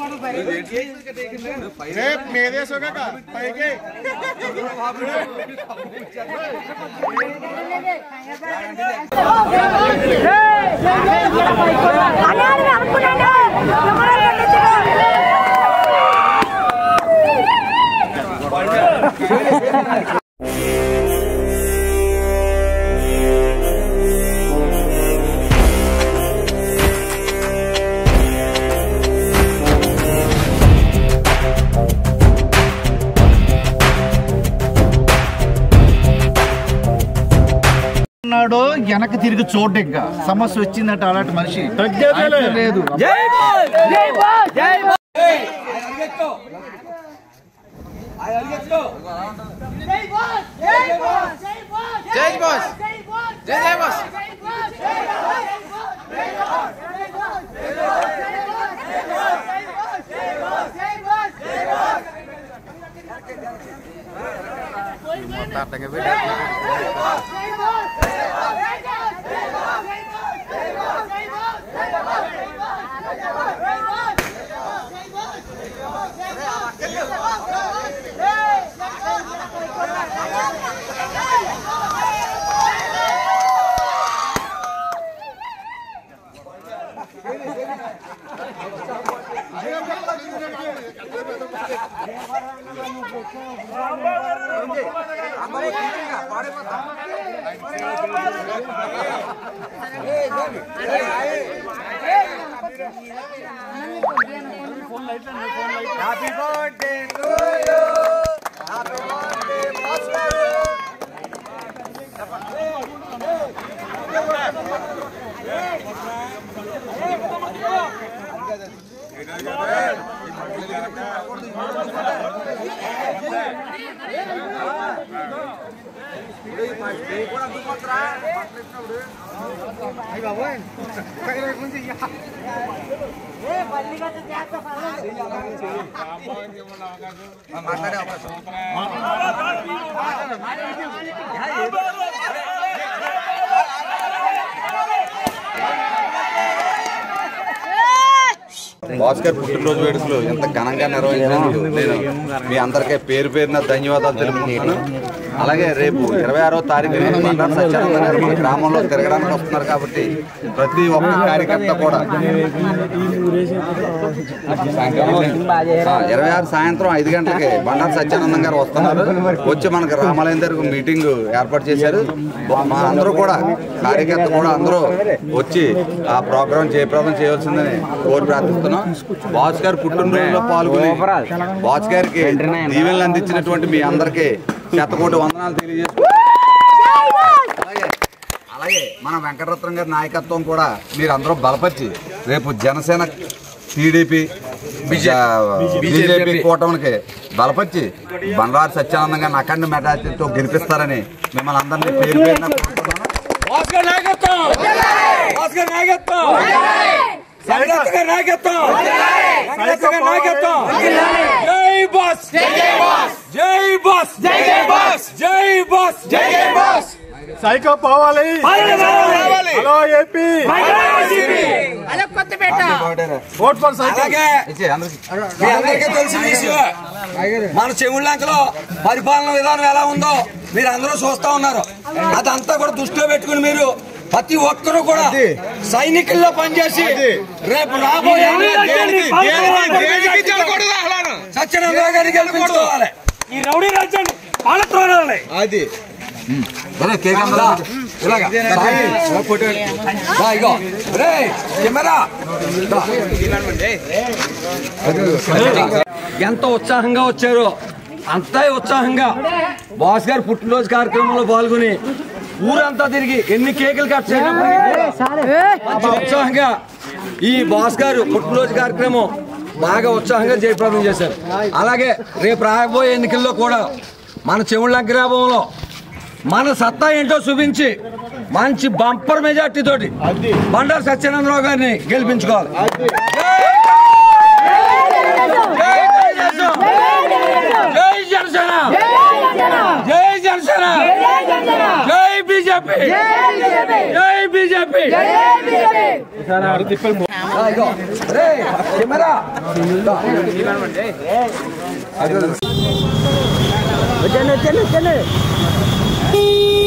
వెనక్కి తిరిగి చూడ ఇంకా సమస్య వచ్చిందంటే అలాంటి మనిషి లేదు. Happy birthday to you. Happy birthday, Pastor. Bhaskar పుట్టినరోజు వేడుకలు ఎంత ఘనంగా నిర్వహించినందుకు నేను మీ అందరికీ పేరు పేరున ధన్యవాదాలు తెలుపుకుంటున్నాను. అలాగే రేపు 26వ తారీఖున బండారు సత్యానంద గారు మన గ్రామంలో తిరగడానికి వస్తున్నారు కాబట్టి ప్రతి ఒక్క కార్యకర్త కూడా 26 సాయంత్రం 5 గంటలకి బండారు సత్యానందం గారు వస్తున్నారు. వచ్చి మనకు రామాలయం దగ్గర మీటింగ్ ఏర్పాటు చేశారు. మా అందరూ కూడా కార్యకర్త కూడా అందరూ వచ్చి ఆ ప్రోగ్రాం జయప్రదం చేయవలసిందని కోరి ప్రార్థిస్తున్నాం. భాస్కర్ పుట్టినరోజులో పాల్గొని భాస్కర్కి దీవెనలు అందించినటువంటి మీ అందరికీ శతకోటి వందనాలు తెలియజేస్తున్నాం. అలాగే మన వెంకటరత్నం గారి నాయకత్వం కూడా మీరు అందరూ బలపరిచి రేపు జనసేన టీడీపీ బీజేపీ కూటమికి బలపరిచి బండారు సత్యానందం గారిని అఖండ మెజారిటీతో గెలిపిస్తారని మిమ్మల్ని అందరినీ పేరు పేరున కోరుకుంటున్నాను. సైకో పోవాలి. హలో ఏపీ, తెలిసిన విషయం మన చెముళ్ళంకలో పరిపాలన విధానం ఎలా ఉందో మీరు అందరూ చూస్తా ఉన్నారు. అదంతా కూడా దృష్టిలో పెట్టుకుని మీరు ప్రతి ఒక్కరూ కూడా సైనికుల్లో పనిచేసి రేపు రాబోయే సత్యనారాయణ గారిని గెలిపించుకోవాలి. ఈ రౌడీ రాజ్యాన్ని పాలట్రోనాలి. అది ఎంత ఉత్సాహంగా వచ్చారో అంతా ఉత్సాహంగా బాస్ గారు పుట్టినరోజు కార్యక్రమంలో పాల్గొని ఊరంతా తిరిగి ఎన్ని కేకులు కట్ చేయడం ఉత్సాహంగా ఈ బాస్ గారు పుట్టినరోజు కార్యక్రమం బాగా ఉత్సాహంగా జయప్రదం చేశారు. అలాగే రేపు రాబోయే ఎన్నికల్లో కూడా మన చెముళ్ళ గ్రామంలో మన సత్తా ఏంటో చూపించి మంచి బంపర్ మెజార్టీ తోటి బండారు సత్యానందరావు గారిని గెలిపించుకోవాలి. జై జనసేన, జై జనసేన, జై బీజేపీ, జై బీజేపీ. ఇగో రే కెమెరా వచ్చండి